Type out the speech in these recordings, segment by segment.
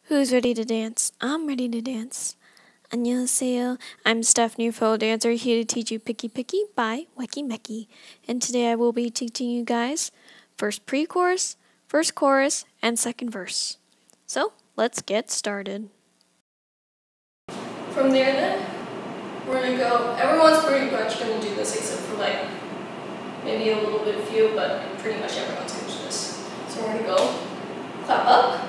Who's ready to dance? I'm ready to dance. 안녕하세요. I'm Stephanie, your fellow dancer, here to teach you Picky Picky by Weki Meki. And today I will be teaching you guys first pre-chorus, first chorus, and second verse. So, let's get started. From there then, we're going to go, everyone's pretty much going to do this except for like, maybe a little bit few, but pretty much everyone's going to do this. So we're going to go, clap up,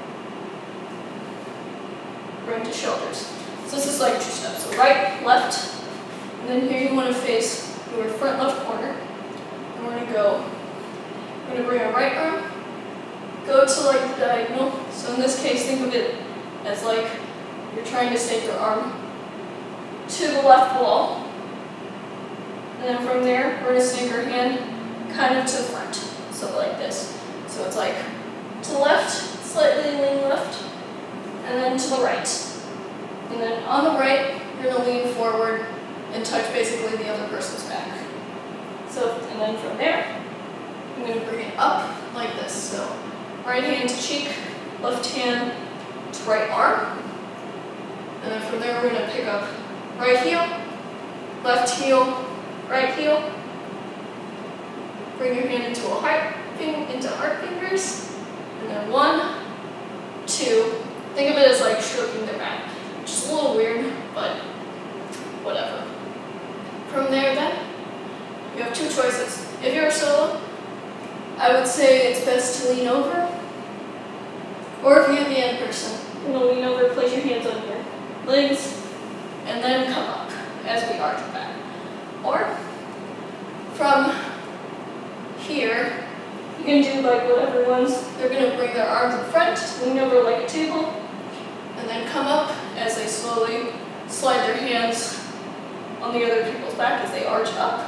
bring to shoulders. So this is like 2 steps. So right, left, and then here you want to face your front left corner. And we're going to go, we're going to bring our right arm, go to like the diagonal. So in this case, think of it as like you're trying to snake your arm to the left wall. And then from there, we're going to snake our hand kind of to the front. So like this. So it's like to the left, slightly lean left, and then to the right. And then on the right, you're going to lean forward and touch basically the other person's back. So, and then from there, I'm going to bring it up like this. So right hand to cheek, left hand to right arm. And then from there, we're going to pick up right heel, left heel, right heel. Bring your hand into a heart fingers. And then 1, 2. Think of it as like stroking the back. Which is a little weird, but whatever. From there then, you have 2 choices. If you're a solo, I would say it's best to lean over. Or if you're the end person, you're going to lean over, place your hands on your legs, and then come up as we arch back. Or from here, you can do like what everyone's, they're going to bring their arms in front, lean over like a table, and then come up as they slowly slide their hands on the other people's back as they arch up.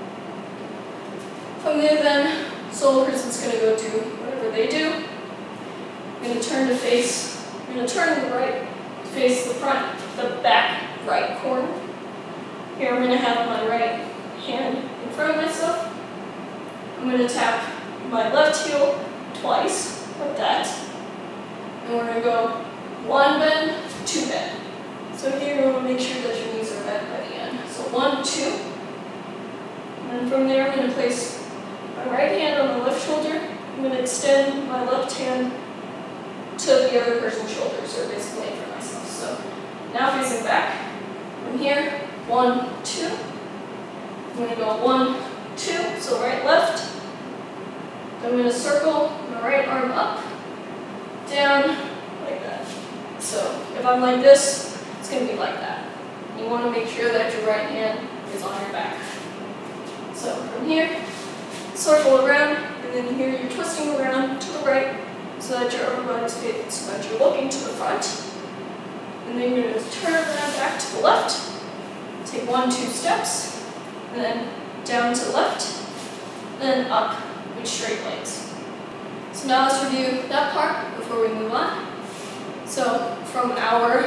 From there then, solo person's going to go do whatever they do. I'm going to turn to face, I'm going to turn to the right to face the front, the back right corner. Here I'm going to have my right hand in front of myself. I'm going to tap my left heel twice, like that. And we're going to go 1 bend, 2 bend. So here you want to make sure that your knees are bent by the end. So 1, 2. And then from there I'm going to place my right hand on the left shoulder. I'm going to extend my left hand to the other person's shoulder, so basically for myself. So now facing back. From here, 1, 2. I'm going to go 1, 2. So right, left. I'm going to circle my right arm up, down, like that. So if I'm like this, it's going to be like that. You want to make sure that your right hand is on your back. So from here, circle around, and then here you're twisting around to the right so that your upper body's facing, so that you're looking to the front. And then you're going to turn around back to the left, take 1, 2 steps, and then down to the left, and then up with straight legs. So now let's review that part before we move on. So from our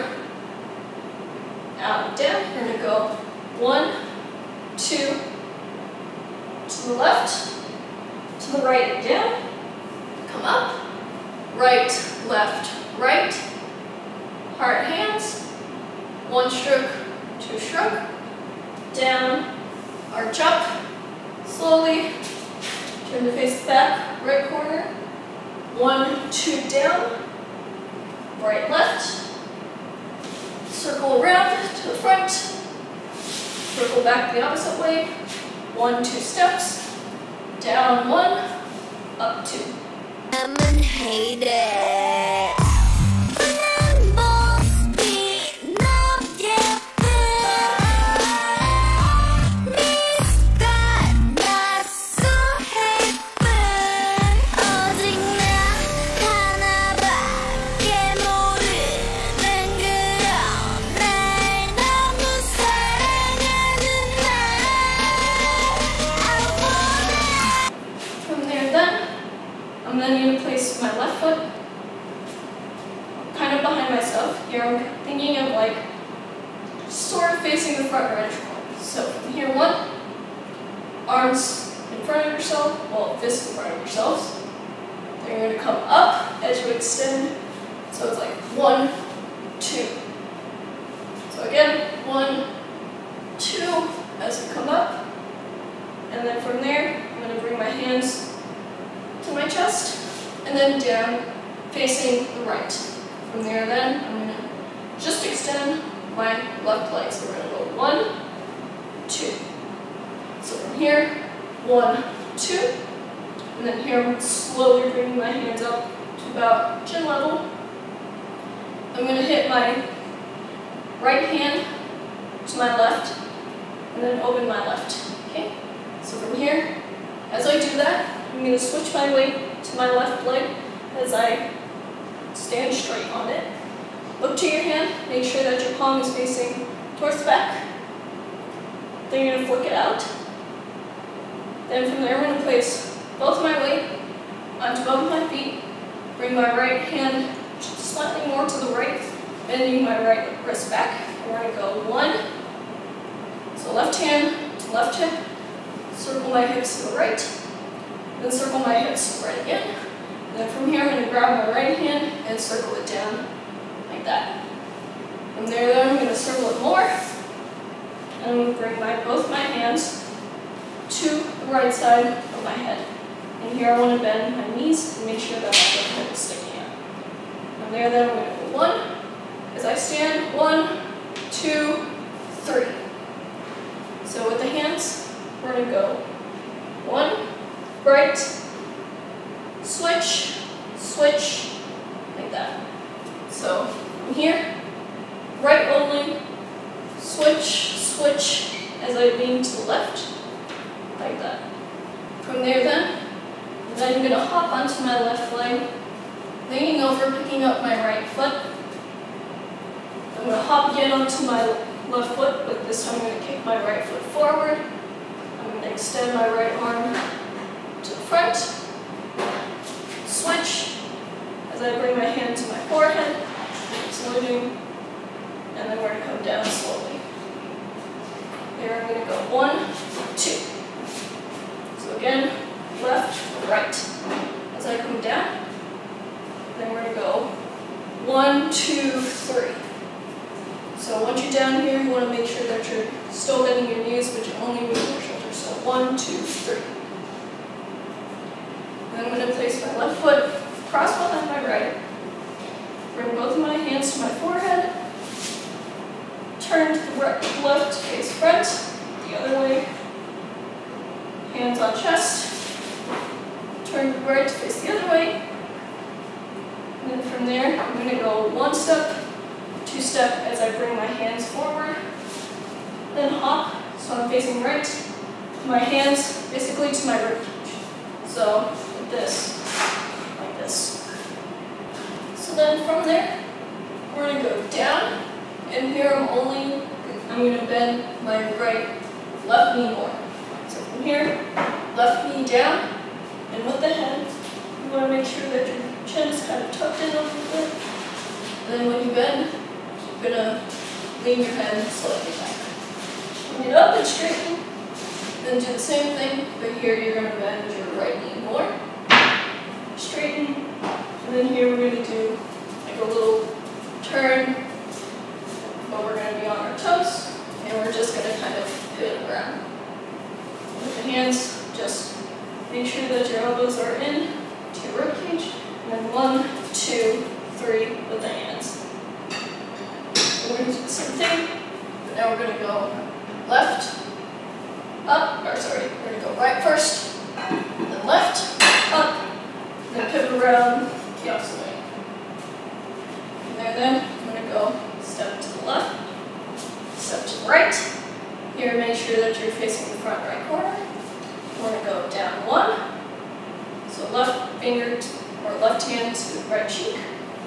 out down, we're going to go 1, 2, to the left, to the right and down, come up, right, left, right, heart hands, 1 stroke, 2 stroke, down, arch up, slowly, turn to face the back, right corner, 1, 2 down, right, left, circle around to the front, circle back the opposite way, 1, 2 steps, down 1, up 2. I'ma hate it. I'm then going to place my left foot kind of behind myself. Here I'm thinking of like sort of facing the front right corner. So from here, 1, arms in front of yourself, well, fists in front of yourselves. Then you're going to come up as you extend So it's like 1, 2. So again, 1, 2 as we come up. And then from there, I'm going to bring my hands to my chest and then down facing the right. From there then, I'm going to just extend my left leg. So we're going to go 1, 2. So from here, 1, 2. And then here I'm slowly bringing my hands up to about chin level. I'm going to hit my right hand to my left and then open my left. Okay? So from here, as I do that, I'm going to switch my weight to my left leg as I stand straight on it. Look to your hand, make sure that your palm is facing towards the back. Then you're going to flick it out. Then from there, I'm going to place both my weight onto both my feet. Bring my right hand slightly more to the right, bending my right wrist back. And we're going to go 1. So left hand to left hip. Circle my hips to the right. Then circle my hips to the right again. And then from here, I'm going to grab my right hand and circle it down like that. From there, then, I'm going to circle it more. And I'm going to bring both my hands to the right side of my head. And here I want to bend my knees and make sure that my left hip is sticking out. From there, then, I'm going to go 1. As I stand, 1, 2, 3. So with the hands, we're going to go 1, right, switch, switch, like that. So from here, right only, switch, switch, as I lean to the left, like that. From there then I'm going to hop onto my left leg, leaning over, picking up my right foot. I'm going to hop again onto my left foot, but this time I'm going to kick my right foot forward. I'm going to extend my right arm to the front, switch, as I bring my hand to my forehead, saluting, and then we're going to come down slowly. Here I'm going to go 1, 2. So again, left, right. As I come down, then we're going to go 1, 2, 3. So once you're down here, you want to make sure that you're still bending your knees, but you're only moving your shoulders. So 1, 2, 3. And I'm going to place my left foot cross behind my right. Bring both of my hands to my forehead. Turn to the left, face front. The other way. Hands on chest. Turn to the right, face the other way. And then from there, I'm going to go 1 step, 2 step as I bring my hands forward. Then hop, so I'm facing right. My hands basically to my rib cage. So like this, like this. So then from there, we're going to go down. And here I'm going to bend my left knee more. So from here, left knee down. And with the head, you want to make sure that your chin is kind of tucked in a little bit. And then when you bend, you're going to lean your head slightly back. Bring it up and straighten. Then do the same thing, but here you're going to bend your right knee more. Straighten. And then here we're going to do like a little turn, but we're going to be on our toes. And we're just going to kind of pivot around. With the hands, just make sure that your elbows are in to your rib cage. And then 1, 2, 3 with the hands. And we're going to do the same thing, but now we're going to go left, up, we're going to go right first, then left, up, then pivot around the opposite way. And then I'm going to go step to the left, step to the right. Here, make sure that you're facing the front right corner. We're going to go down 1. So left finger or left hand to the right cheek.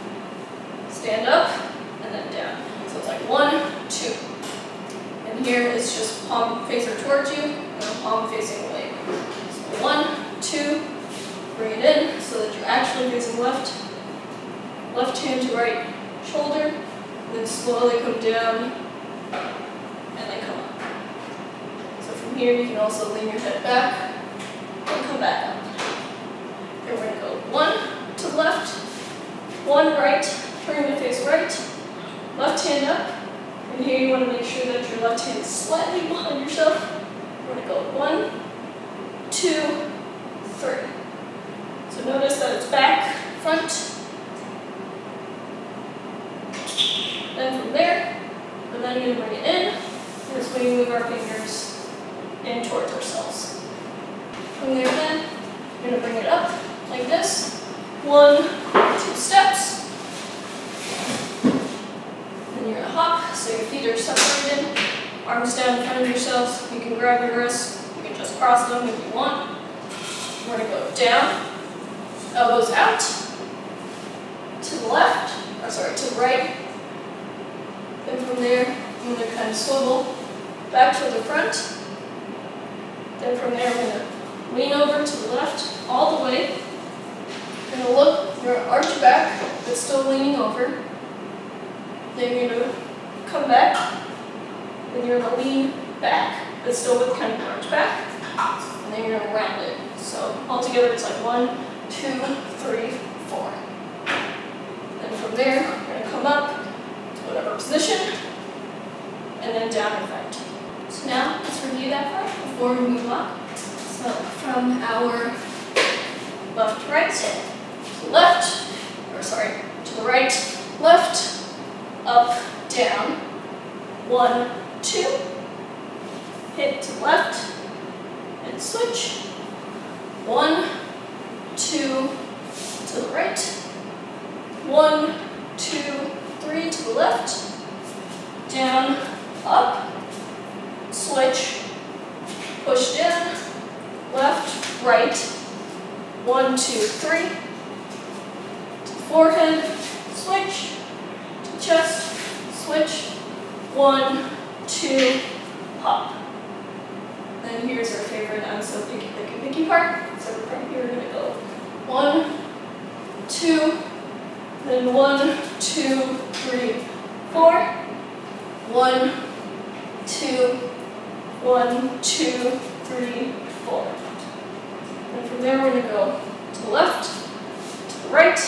Stand up and then down. So it's like 1, 2. And here it's just palm facer towards you and palm facing away. So 1, 2. Bring it in so that you're actually facing left. Left hand to right shoulder. And then slowly come down and then come up. So from here you can also lean your head back and come back up. And we're going to go 1 to the left, 1 right, turning to face right, left hand up, and here you want to make sure that your left hand is slightly behind yourself. We're going to go 1, 2, 3. So notice that it's back, front, then from there, we're then going to bring it in, as we move our fingers in towards ourselves. From there then, we're going to bring it up like this. 1, 2 steps. Then you're going to hop, so your feet are separated. Arms down in front of yourselves. You can grab your wrists. You can just cross them if you want. We're going to go down, elbows out, to the left, or sorry, to the right. Then from there, I'm going to kind of swivel back to the front. Then from there, I'm going to lean over to the left all the way. You're going to look, you're going to arch back, but still leaning over. Then you're going to come back. Then you're going to lean back, but still with kind of an arch back. And then you're going to round it. So altogether, it's like 1, 2, 3, 4. Then from there, you're going to come up to whatever position, and then down and front. So now, let's review that part before we move on. So from our left, right, to the left, or sorry, to the right, left, up, down, 1, 2, hit to the left, and switch, 1, 2, to the right, 1, 2, 3 to the left, down, up, switch, push down, left, right, 1, 2, 3, to the forehead, switch, to the chest, switch, 1, 2, hop. Then here's our favorite I'm so picky, picky, picky part. So from here we're going to go 1, 2, then 1, 2, 3, 4, 1, 2, 1, 2, 3, 4. And from there we're going to go to the left, to the right,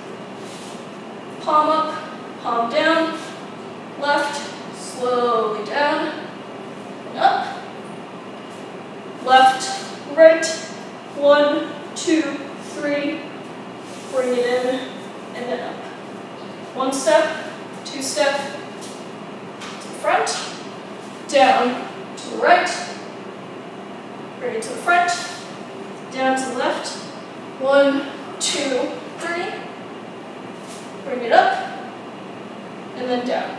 palm up, palm down, left, slowly down, and up, left, right, 1, 2, 3, bring it in, and then up. 1 step, 2 step, to the front, down, to the right, bring it to the front, down to the left, 1, 2, 3, bring it up, and then down.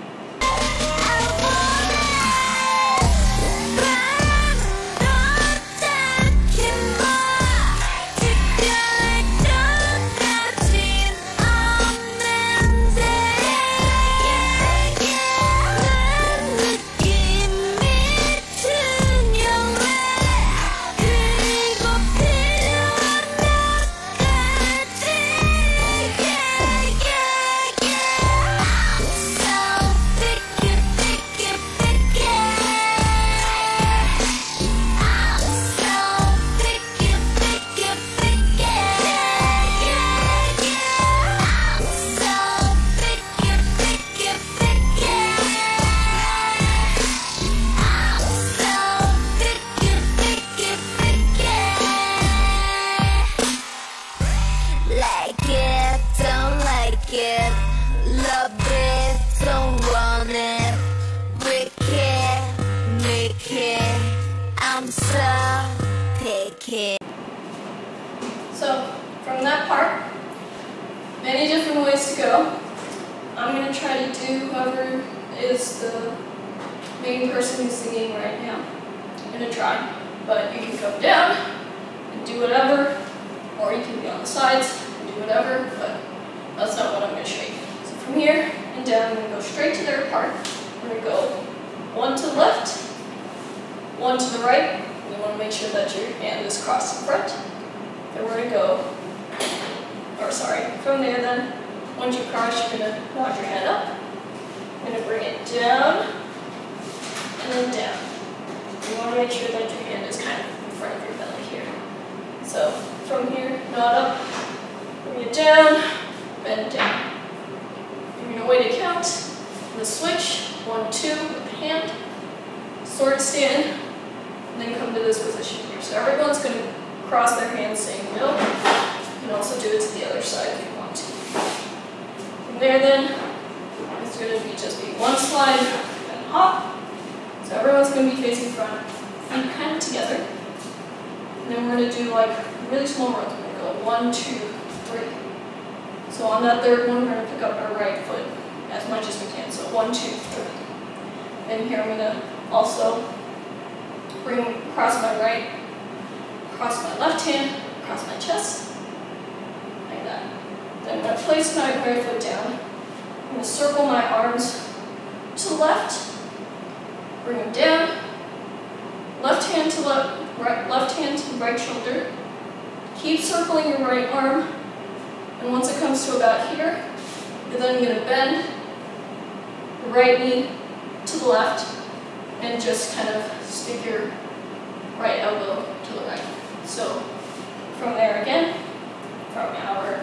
So, from that part, many different ways to go. I'm going to try to do whoever is the main person who's singing right now. I'm going to try, but you can come down and do whatever, or you can be on the sides and do whatever, but that's not what I'm going to show you. So from here and down, I'm going to go straight to their part. We're going to go 1 to the left, 1 to the right. You want to make sure that your hand is crossed in front. Then we're going to go, or sorry, from there then, once you cross, you're going to nod your head up. You're going to bring it down, and then down. You want to make sure that your hand is kind of in front of your belly here. So from here, nod up, bring it down, bend down. a way to count. The switch, 1, 2, with the hand, sword stand, and then come to this position here. So everyone's going to cross their hands saying no. You can also do it to the other side if you want to. From there then, it's going to just be one slide and hop. So everyone's going to be facing front, feet kind of together. And then we're going to do like really small runs. We're going to go 1, 2, 3. So on that third one, we're going to pick up our right foot as much as we can. So 1, 2, 3. And here I'm going to also bring across my right, across my left hand, across my chest, like that. Then I'm going to place my right foot down. I'm going to circle my arms to the left, bring them down, left hand to left hand to right shoulder. Keep circling your right arm, and once it comes to about here, you're then going to bend the right knee to the left and just kind of stick your right elbow to the right. So from there again, from our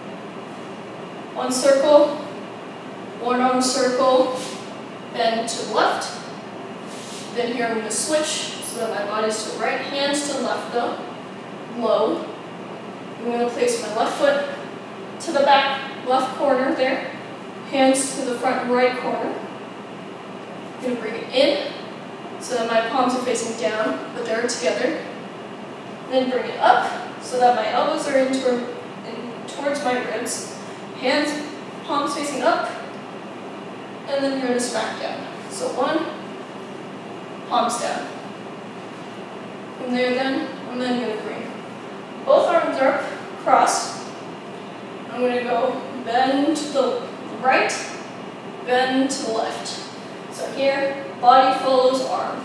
one circle, one arm circle, bend to the left. Then here I'm going to switch so that my body's to the right, hands to the left though, low. I'm going to place my left foot to the back left corner there, hands to the front right corner. I'm going to bring it in so that my palms are facing down, but they're together. Then bring it up so that my elbows are in towards my ribs. Hands, palms facing up, and then you're going to smack down. So 1, palms down. From there then, I'm then going to bring both arms up, cross. I'm going to go bend to the right, bend to the left. So here, body follows arm.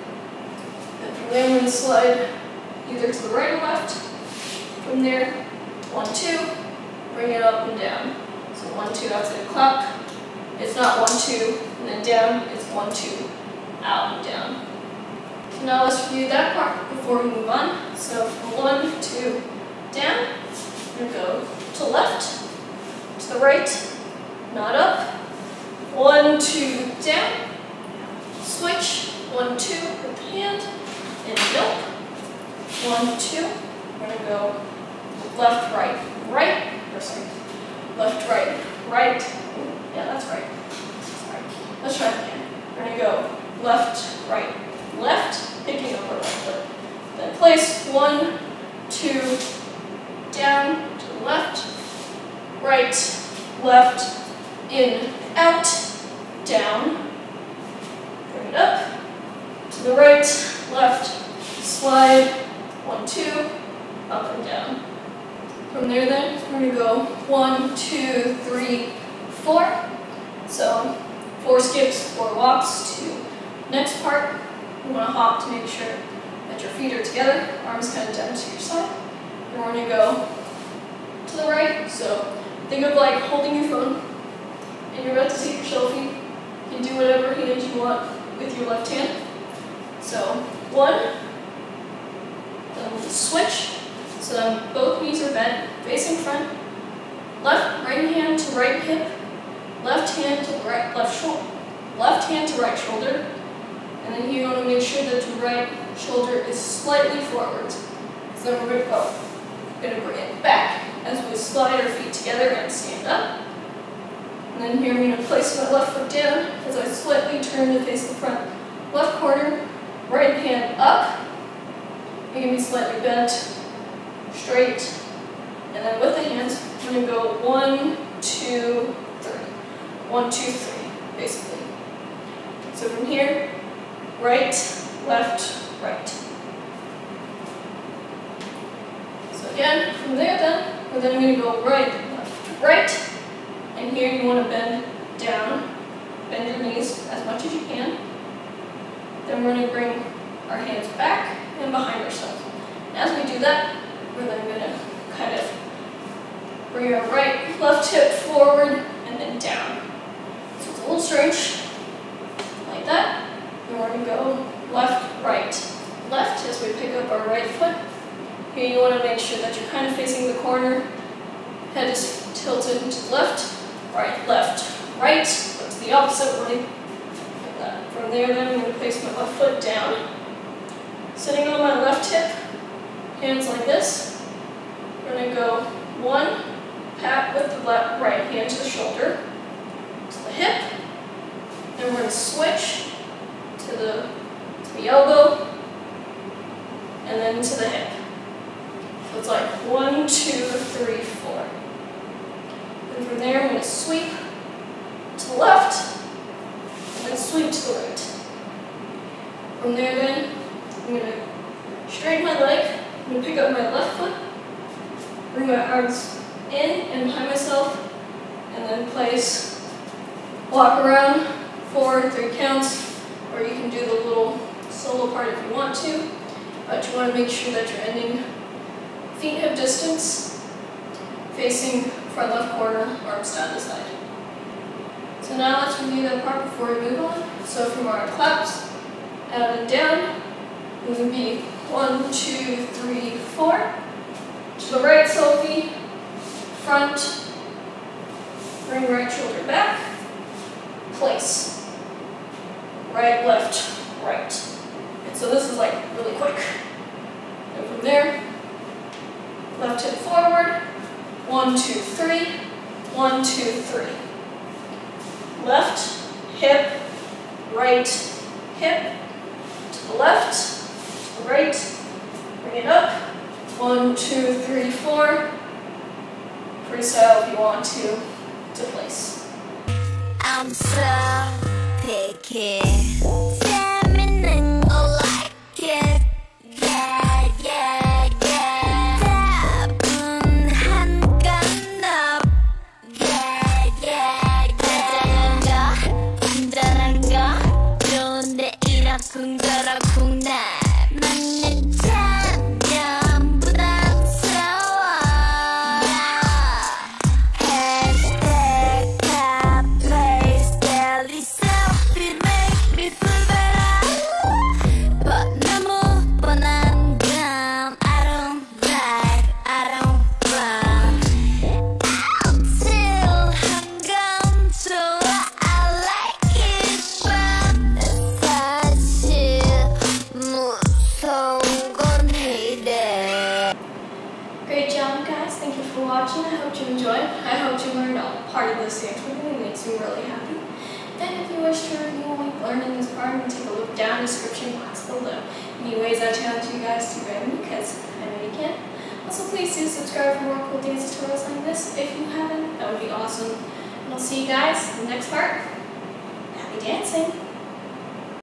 And from there I'm going to slide either to the right or left. From there, 1, 2, bring it up and down. So 1, 2, outside clap. It's not 1, 2, and then down, it's 1, 2, out and down. So now let's review that part before we move on. So from 1, 2, down, we're going to go to left, to the right, not up. 1, 2, down, switch, 1, 2, with the hand, and nope. 1, 2, we're going to go left, right, right, or sorry, left, right, right, yeah, that's right, sorry, let's try it again. We're going to go left, right, left, picking up our right foot, then place 1, 2, down, to the left, right, left, in, out, down, bring it up, to the right, left, slide, 1, 2, up and down. From there then, we're going to go 1, 2, 3, 4. So 4 skips, 4 walks to next part. You want to hop to make sure that your feet are together, arms kind of down to your side. And we're going to go to the right. So think of like holding your phone and you're about to take your selfie. You can do whatever hand you want with your left hand. So 1, then we'll switch. So then both knees are bent, facing front. Right hand to right hip, left hand to right left shoulder, left hand to right shoulder, and then you want to make sure that your right shoulder is slightly forward. So then we're going to bring it back as we slide our feet together and stand up. And then here I'm going to place my left foot down as I slightly turn to face the front left corner, right hand up. It can be slightly bent, straight, and then with the hands, I'm going to go 1, 2, 3. 1, 2, 3, basically. So from here, right, left, right. So again, from there then, we're then going to go right, left, right. And here you want to bend down, bend your knees as much as you can. Then we're going to bring our hands back and behind ourselves. And as we do that, we're then going to kind of bring our right, left hip forward and then down. So it's a little strange, like that. Then we're going to go left, right, left as we pick up our right foot. Here you want to make sure that you're kind of facing the corner. Head is tilted to the left, right, right, but to the opposite way. Like that. From there then I'm going to place my left foot down. Sitting on my left hip, hands like this. We're going to go one, pat with the right hand to the shoulder, to the hip. Then we're going to switch to the elbow, and then to the hip. So it's like 1, 2, 3, 4. And from there, I'm going to sweep to the left, and then sweep to the right. From there then, I'm going to straighten my leg. I'm going to pick up my left foot, bring my arms in and behind myself, and then place, walk around 4, 3 counts, or you can do the little solo part if you want to, but you want to make sure that you're ending feet hip distance, facing front left corner, arms down the side. So now let's review that part before we move on. So from our claps, out and down, it would be 1, 2, 3, 4. To the right, Sophie, front, bring right shoulder back, place. Right, left, right. And so this is like really quick. And from there, left hip forward, 1, 2, 3, 1, 2, 3. Left, hip, right, hip, to the left, to the right, bring it up, 1, 2, 3, 4. Freestyle if you want to place. I'm so picky. 재밌는 거 like it. Yeah, yeah, yeah. 따분한 건 너. Yeah, yeah, yeah. 안전한 거 좋은데 이렇쿵 저렇쿵 나 맞는 참견 부담스러워. Hashtag top place daily selfie make me feel better. But 너무 뻔한 건 I don't like, I don't want. 아찔한 건 좋아, I like it, but 사실 무서운 건 hate it. Great job, guys. Thank you for watching. I hope you enjoyed. I hope you learned a part of this dance with me. It makes me really happy. And if you wish to review like learning this part, you can take a look down in the description box below. Anyways, I challenge you guys to grab me because I know you can. Also, please do subscribe for more cool dance tutorials like this. If you haven't, that would be awesome. And I'll see you guys in the next part. Happy dancing!